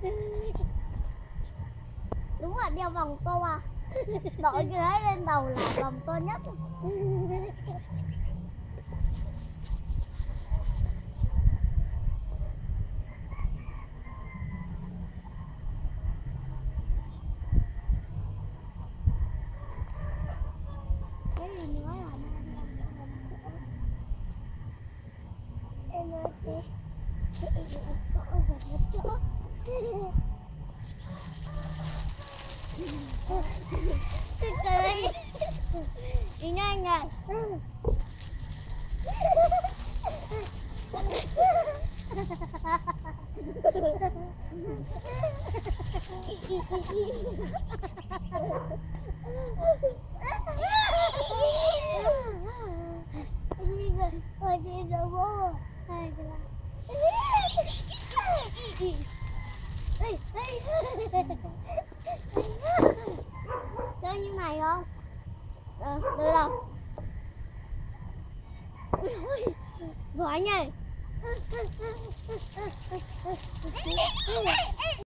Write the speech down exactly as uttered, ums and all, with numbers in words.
Đúng rồi, đeo vòng to à. Đội cái đấy lên đầu là vòng to nhất. Cái gì nữa là em ơi, cái cười đi nhanh rồi. Ôi chị sợ bố hai cái là chơi như này không? Ờ, được đâu. Ui, giỏi nhỉ.